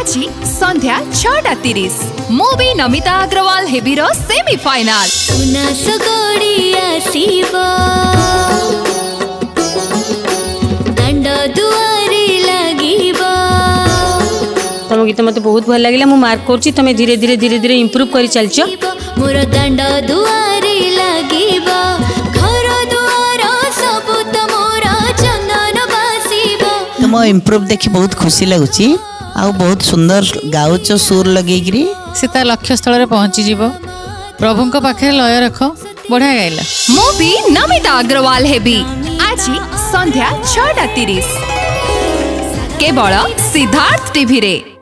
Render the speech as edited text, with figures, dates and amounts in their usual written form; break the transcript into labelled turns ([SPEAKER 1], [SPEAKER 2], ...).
[SPEAKER 1] आज संध्या 6:30 मूवी नमिता अग्रवाल हेबीरो सेमीफाइनाल
[SPEAKER 2] तुम गीत मत बहुत भल लगे मुझे मार्क कर तुम धीरे धीरे धीरे धीरे इम्प्रूव कर चलच मोर दांड दुआरे लागिबा घर दुआर सब तमोरा चंदन बासीबा।
[SPEAKER 3] तुम इम्प्रूव देखि बहुत खुशी लगुची आ बहुत सुंदर गाउच सुर लगेगिरी
[SPEAKER 4] सीता लक्ष्य स्थल रे पहुंची जीवो प्रभु को पाखे लय रख बढ़िया गाइला।
[SPEAKER 1] मूवी नमिता अग्रवाल हेबी आज संध्या 6:30 केवल सिद्धार्थ टीवी रे।